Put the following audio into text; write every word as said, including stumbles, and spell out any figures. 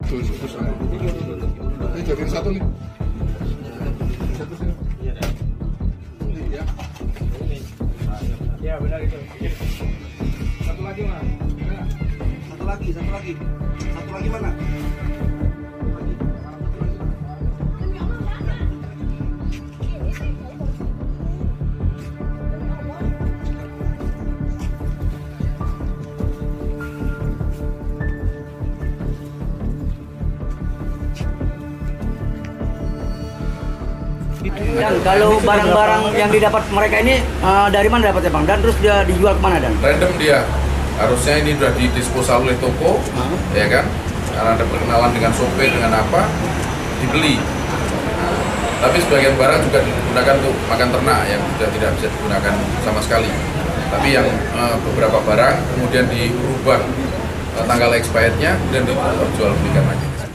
Tuh, terus ini jadiin satu nih. Satu sini. Ini ya. Ya benar itu. Satu lagi mas. Satu lagi, satu lagi, satu lagi mana? Dan kalau barang-barang yang didapat mereka ini uh, dari mana dapatnya bang? Dan terus dia dijual kemana dan? Random dia. Harusnya ini sudah didisposal oleh toko, hmm. ya kan? Karena ada perkenalan dengan sopir dengan apa, dibeli. Nah, tapi sebagian barang juga digunakan untuk makan ternak yang sudah tidak bisa digunakan sama sekali. Tapi yang uh, beberapa barang kemudian dirubah uh, tanggal expirednya, kemudian dijual belikan lagi.